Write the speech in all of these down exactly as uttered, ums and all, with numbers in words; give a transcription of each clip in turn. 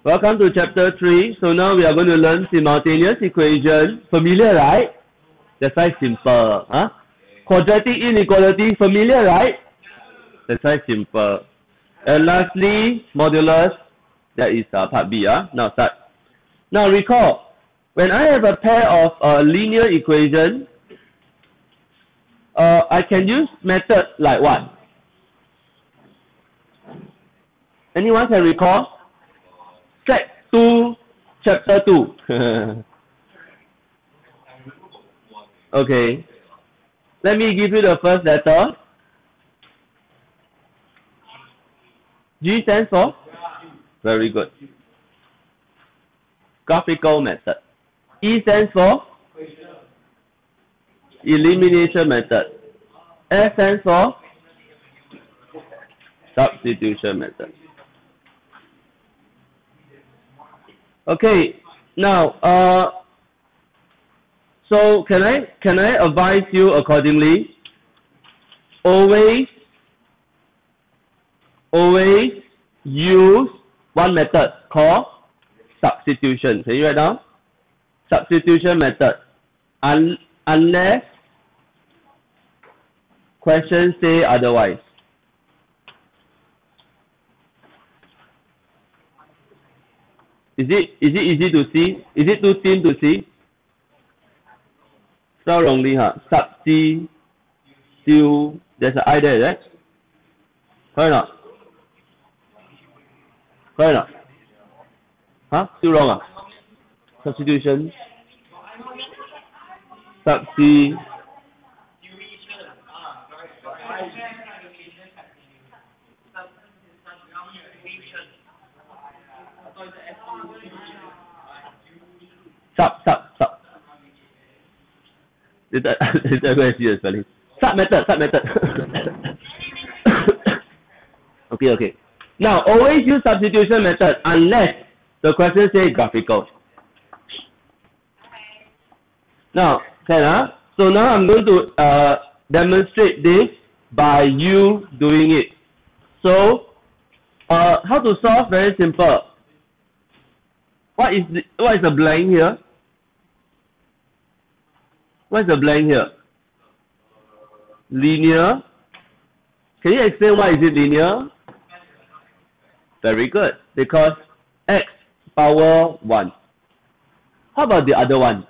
Welcome to chapter three. So now we are going to learn simultaneous equation. Familiar, right? That's why simple. Huh? Quadratic inequality. Familiar, right? That's why simple. And lastly, modulus. That is uh, part B. Huh? Now start. Now recall, when I have a pair of uh, linear equations, uh, I can use method like what? Anyone can recall? Set two, chapter two. Okay. Let me give you the first letter. G stands for? Very good. Graphical method. E stands for? Elimination method. S stands for? Substitution method. Okay, now, uh, so can I can I advise you accordingly? Always, always use one method called substitution. Can you write down? Substitution method. Un unless questions say otherwise. Is it is it easy to see? Is it too thin to see? 比较容易哈 Substitute. There's an I there, right? Correct or not? Correct or not? Huh? Still wrong ah? Substitution. Substitution. Sub, sub, sub. Later, later go and see the spelling. Sub method, sub method. Okay, okay. Now, always use substitution method unless the question says graphical. Now, okay, huh? So now I'm going to uh, demonstrate this by you doing it. So, uh, how to solve? Very simple. What is the, what is the blank here? What is the blank here? Linear. Can you explain why is it linear? Very good. Because x power one. How about the other one?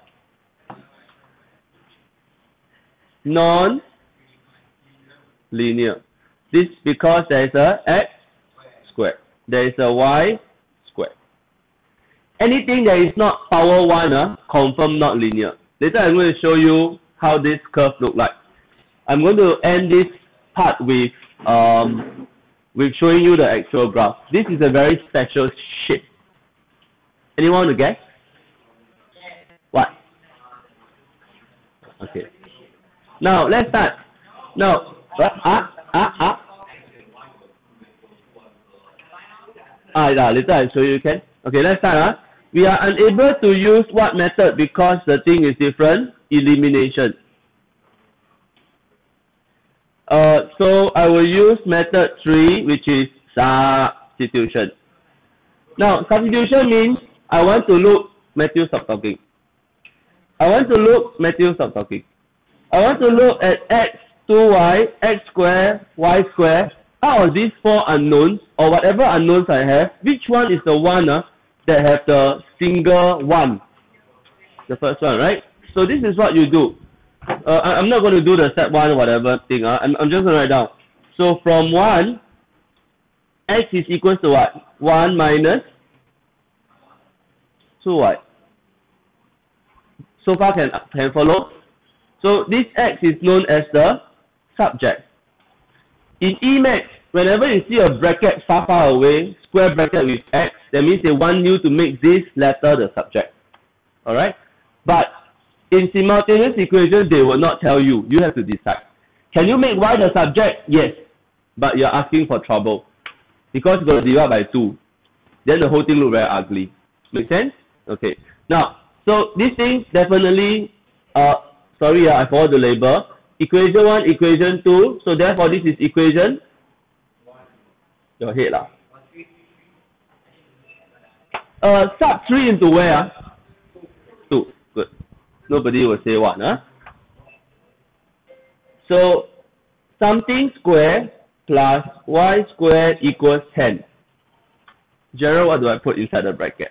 Non-linear. This because there is a x squared. There is a y squared. Anything that is not power one, uh, confirm not linear. Later I'm going to show you how this curve look like. I'm going to end this part with um with showing you the actual graph. This is a very special shape. Anyone want to guess? What? Okay. Now let's start. Now, ah ah ah ah. Ah, yeah, later I'll show you. Can? Okay, let's start. Huh? We are unable to use what method because the thing is different? Elimination. Uh, so I will use method three, which is substitution. Now, substitution means I want to look, Matthew stop talking. I want to look, Matthew stop talking. I want to look at x, two y, x squared, y squared. Out of these four unknowns, or whatever unknowns I have, which one is the one uh, that have the single one? The first one, right? So this is what you do. Uh, I, I'm not going to do the step one or whatever thing. Uh. I'm, I'm just going to write down. So from one, x is equal to what? one minus two y. So far can, can follow? So this x is known as the subject. In Emacs, whenever you see a bracket far far away, square bracket with x, that means they want you to make this letter the subject. Alright? But in simultaneous equations, they will not tell you. You have to decide. Can you make y the subject? Yes. But you're asking for trouble. Because you're going to divide by two. Then the whole thing look very ugly. Make sense? Okay. Now, so this thing definitely, uh, sorry, uh, I forgot the label. Equation one, equation two. So therefore, this is equation. Your head lah. Uh, sub three into where? Uh? two. Good. Nobody will say one. Huh? So, something square plus y squared equals ten. Gerald, what do I put inside the bracket?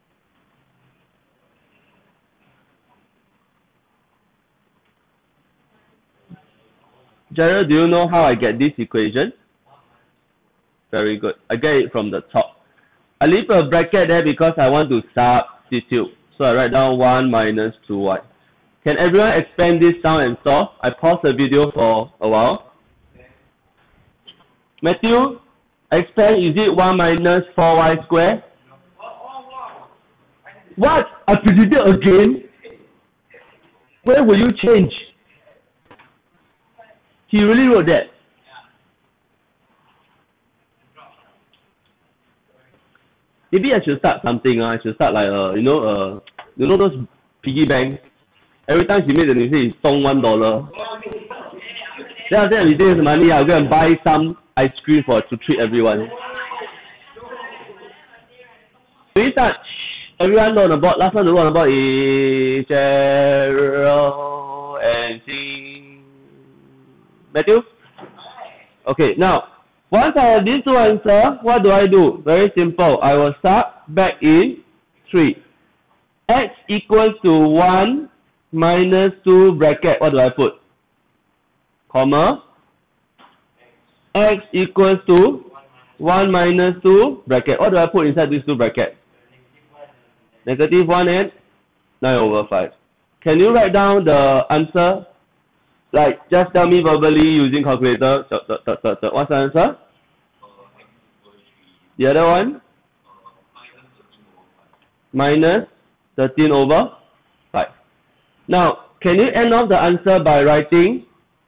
Gerald, do you know how I get this equation? Very good. I get it from the top. I leave a bracket there because I want to substitute. So I write down one minus two y. Can everyone expand this down and solve? I pause the video for a while. Matthew, expand, is it one minus four y squared? What? I predicted again? Where will you change? He really wrote that. Maybe I should start something. Uh, I should start like, uh, you know, uh, you know those piggy banks? Every time she made the mistake, it's song one dollar. Then after that, we take the money, I'll go and buy some ice cream for to treat everyone. We start. Everyone know on the board. Last one to know on the board is Gerald and C. Matthew? Okay, now, once I have these two answers, what do I do? Very simple. I will sub back in three. X equals to one minus two bracket. What do I put? Comma. X equals to one minus two bracket. What do I put inside these two brackets? Negative one and nine over five. Can you write down the answer? Like, just tell me verbally using calculator. What's the answer? The other one? Minus thirteen over five. Now, can you end off the answer by writing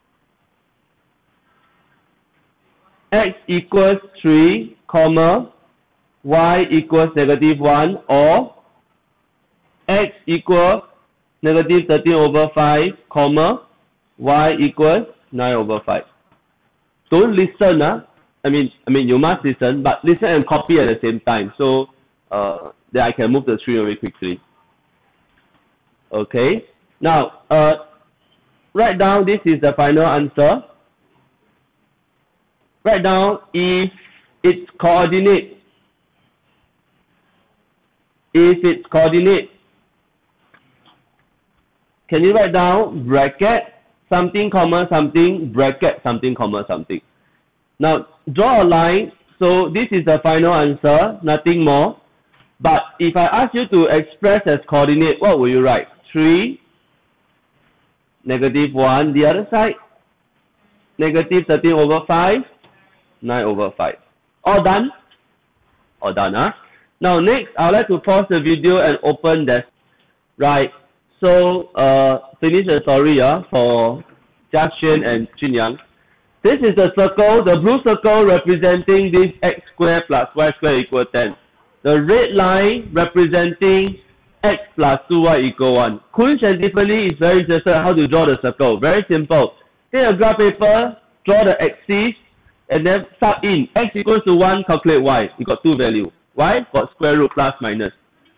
x equals three, comma, y equals negative one, or x equals negative thirteen over five, comma, y equals nine over five. Don't listen, uh. I mean, I mean, you must listen, but listen and copy at the same time, so uh, that I can move the screen very quickly. Okay. Now, uh, write down. This is the final answer. Write down if its coordinate. If its coordinate. Can you write down bracket something comma something bracket something comma something? Now draw a line. So this is the final answer, nothing more. But if I ask you to express as coordinate, what will you write? three, negative one. The other side, negative thirteen over five, nine over five. All done? All done, huh? Now next, I would like to pause the video and open that. Right. So, uh, finish the story uh, for Jia Xuan and Jun Yang. This is the circle, the blue circle representing this x squared plus y squared equal ten. The red line representing x plus two y equal one. Kunsh and Tiffany is very interested in how to draw the circle. Very simple. Take a graph paper, draw the axis, and then sub in. X equals to one, calculate y. You got two values. Y got square root plus minus.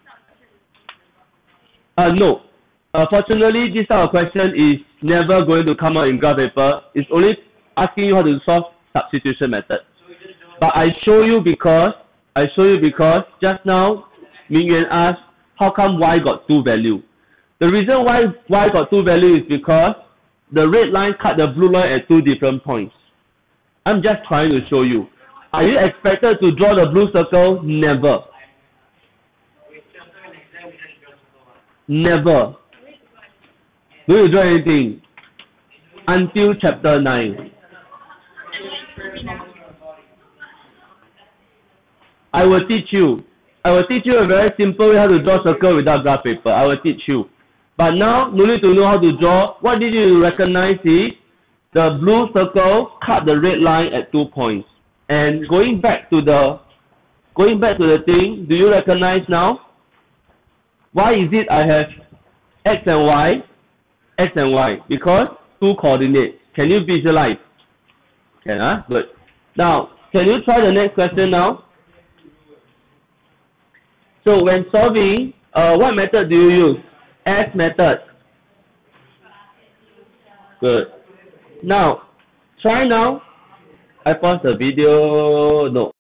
Uh, no. Uh, fortunately, this type of question is never going to come out in graph paper. It's only asking you how to solve substitution method. But I show you because I show you because just now Ming Yuan asked how come y got two value. The reason why y got two value is because the red line cut the blue line at two different points. I'm just trying to show you. Are you expected to draw the blue circle? Never. Never. Do you draw anything? Until chapter nine. I will teach you. I will teach you a very simple way how to draw circle without graph paper. I will teach you. But now, no need to know how to draw. What did you recognize is the blue circle cut the red line at two points. And going back to the going back to the thing, do you recognize now? Why is it I have x and y? X and y. Because two coordinates. Can you visualize? Can, huh? Good. Now, can you try the next question now? So when solving, uh, what method do you use? S method. Good. Now, try now. I pause the video. No.